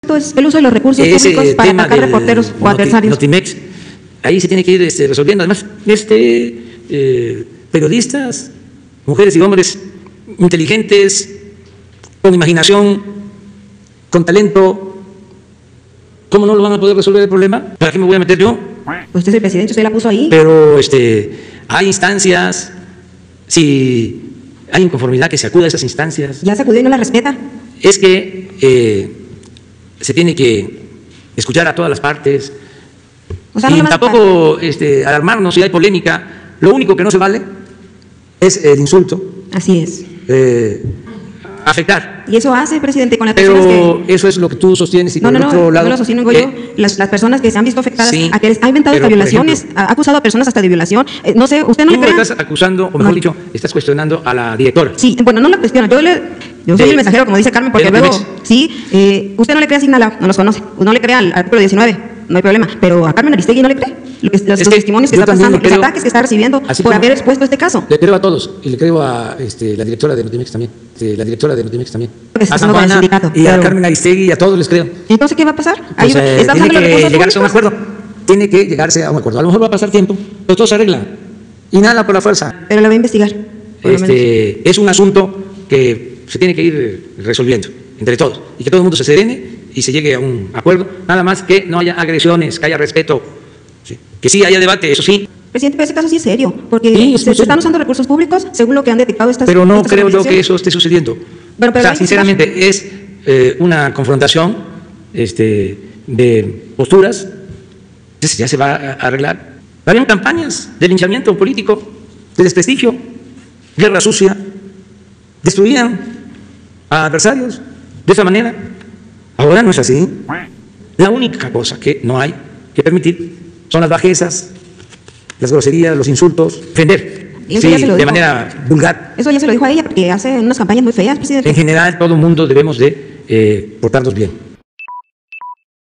es el uso de los recursos públicos para atacar reporteros o adversarios. Notimex, ahí se tiene que ir resolviendo. Además, periodistas, mujeres y hombres inteligentes, con imaginación, con talento, ¿cómo no lo van a poder resolver el problema? ¿Para qué me voy a meter yo? Usted es el presidente, usted la puso ahí. Pero hay instancias, si hay inconformidad, que se acuda a esas instancias. Ya se acudió y no la respeta. Es que se tiene que escuchar a todas las partes. O sea, y no tampoco alarmarnos si hay polémica. Lo único que no se vale es el insulto. Así es. Afectar. Y eso hace, presidente, con las personas pero eso es lo que tú sostienes y no, por otro lado. No lo sostengo yo. Las personas que se han visto afectadas, sí, a que les ha inventado hasta violaciones, ejemplo, ha acusado a personas hasta de violación. No sé, usted no le cree. Estás acusando, o mejor dicho, estás cuestionando a la directora. Sí, bueno, no la cuestiono. Yo soy el mensajero, como dice Carmen, porque luego, sí, usted no le cree a Signala, no los conoce. No le cree al artículo 19, no hay problema. Pero a Carmen Aristegui no le cree. Los testimonios que está pasando, los ataques que está recibiendo por haber expuesto este caso. Le creo a todos, y le creo a la directora de Notimex también. A San Juana y a Carmen Aristegui, y a todos les creo. Entonces, ¿qué va a pasar? Pues, tiene que llegarse a un acuerdo. Tiene que llegarse a un acuerdo. A lo mejor va a pasar tiempo, pero todo se arregla. Y nada por la fuerza. Pero lo va a investigar. Es un asunto que se tiene que ir resolviendo entre todos y que todo el mundo se serene y se llegue a un acuerdo. Nada más que no haya agresiones, que haya respeto, ¿sí? Que sí haya debate, eso sí. Presidente, pero ese caso sí es serio, porque se están usando recursos públicos según lo que han detectado estas. Pero no creo yo que eso esté sucediendo. Bueno, pero o sea, sinceramente, es una confrontación de posturas. Entonces ya se va a arreglar. Habían campañas de linchamiento político, de desprestigio, guerra sucia, destruían a adversarios de esa manera. Ahora no es así. La única cosa que no hay que permitir son las bajezas, las groserías, los insultos, ofender de manera vulgar. Eso ya se lo dijo a ella, porque hace unas campañas muy feas, presidente. En general, todo el mundo debemos de portarnos bien.